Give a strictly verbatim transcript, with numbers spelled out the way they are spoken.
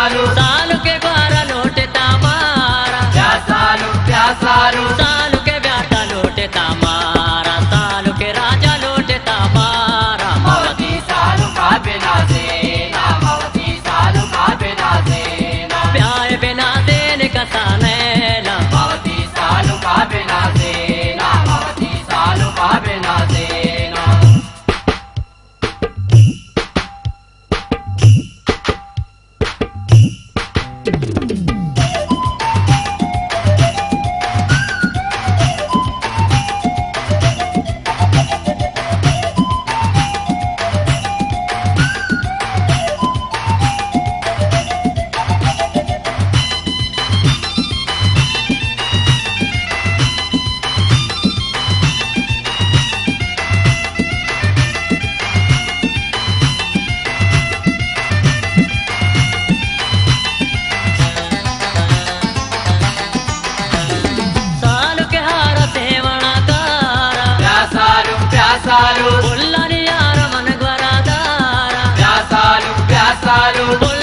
प्यासालू सालू के ग्वारा लोटे तामारा प्यासालू प्यासालू सालू के ब्याटा लोटे तामारा सालू के राजा लोटे तामारा मवती सालू का बिना देना मवती सालू का बिना देना प्यार बिना देने का सानैला मवती सालू का बिना देना मवती सालू का बिना देना सालू के हार सेवणा तारा प्यासालू प्यासालू बुल्ला यार मन ग्वारा दारा प्यासालू प्यासालू